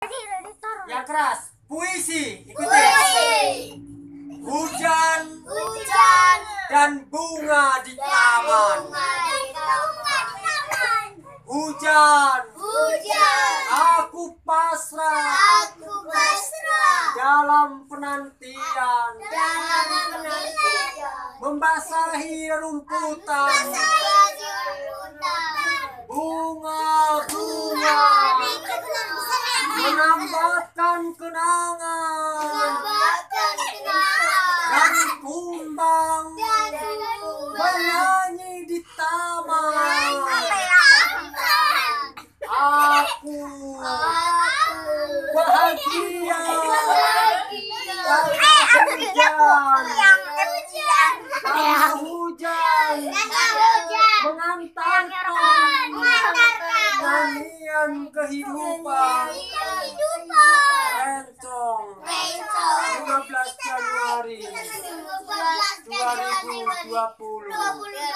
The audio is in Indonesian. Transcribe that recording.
Yang keras. Puisi. Ikuti. Puisi. Hujan Hujan dan bunga di taman. bunga di taman. Hujan. Hujan Aku pasrah aku pasrah dalam penantian dalam penantian. membasahi rumputan. Bunga-bunga menambahkan kenangan dan kumbang menyanyi di taman. Aku bahagia karena hujan mengantarkan nyanyian kehidupan. Rencong 15 Januari 2020.